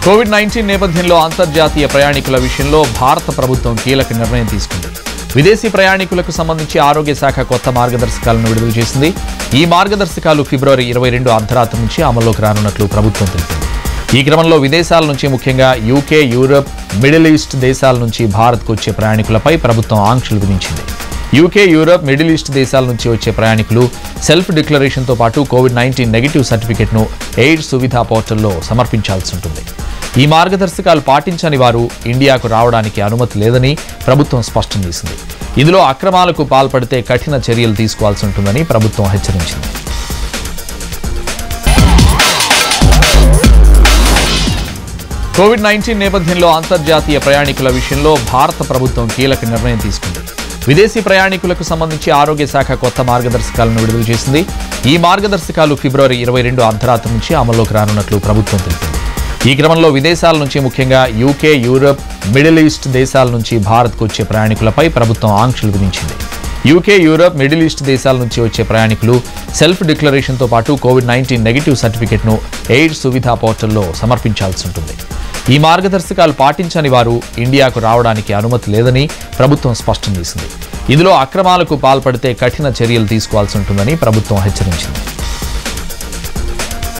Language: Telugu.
కోవిడ్-19 నేపథ్యంలో అంతర్జాతీయ ప్రయాణికుల విషయంలో భారత ప్రభుత్వం కీలక నిర్ణయం తీసుకుంది. విదేశీ ప్రయాణికులకు సంబంధించి ఆరోగ్య శాఖ కొత్త మార్గదర్శకాలను విడుదల చేసింది. ఈ మార్గదర్శకాలు ఫిబ్రవరి 22 అర్ధరాత్రి నుంచి అమల్లోకి రానున్నట్లు ప్రభుత్వం తెలిపింది. ఈ క్రమంలో విదేశాల నుంచి ముఖ్యంగా యూకే, యూరప్, మిడిల్ ఈస్ట్ దేశాల నుంచి భారత్కు వచ్చే ప్రయాణికులపై ప్రభుత్వం ఆంక్షలు విధించింది. యూకే, యూరప్, మిడిల్ ఈస్ట్ దేశాల నుంచి వచ్చే ప్రయాణికులు సెల్ఫ్ డిక్లరేషన్తో పాటు కోవిడ్-19 నెగిటివ్ సర్టిఫికెట్ను ఎయిర్ సువిధా పోర్టల్లో సమర్పించాల్సి ఉంటుంది. ఈ మార్గదర్శకాలు పాటించని వారు ఇండియాకు రావడానికి అనుమతి లేదని ప్రభుత్వం స్పష్టం చేసింది. ఇందులో అక్రమాలకు పాల్పడితే కఠిన చర్యలు తీసుకోవాల్సి ఉంటుందని ప్రభుత్వం హెచ్చరించింది. కోవిడ్-19 నేపథ్యంలో అంతర్జాతీయ ప్రయాణికుల విషయంలో భారత ప్రభుత్వం కీలక నిర్ణయం తీసుకుంది. విదేశీ ప్రయాణికులకు సంబంధించి ఆరోగ్య శాఖ కొత్త మార్గదర్శకాలను విడుదల చేసింది. ఈ మార్గదర్శకాలు ఫిబ్రవరి 22 అర్ధరాత్రి నుంచి అమల్లోకి రానున్నట్లు ప్రభుత్వం తెలిపింది. ఈ క్రమంలో విదేశాల నుంచి ముఖ్యంగా యూకే, యూరప్, మిడిల్ ఈస్ట్ దేశాల నుంచి భారత్కు వచ్చే ప్రయాణికులపై ప్రభుత్వం ఆంక్షలు విధించింది. యూకే, యూరప్, మిడిల్ ఈస్ట్ దేశాల నుంచి వచ్చే ప్రయాణికులు సెల్ఫ్ డిక్లరేషన్తో పాటు కోవిడ్-19 నెగిటివ్ సర్టిఫికెట్ను ఎయిర్ సువిధా పోర్టల్లో సమర్పించాల్సి ఉంటుంది. ఈ మార్గదర్శకాలు పాటించని వారు ఇండియాకు రావడానికి అనుమతి లేదని ప్రభుత్వం స్పష్టం చేసింది. ఇందులో అక్రమాలకు పాల్పడితే కఠిన చర్యలు తీసుకోవాల్సి ఉంటుందని ప్రభుత్వం హెచ్చరించింది.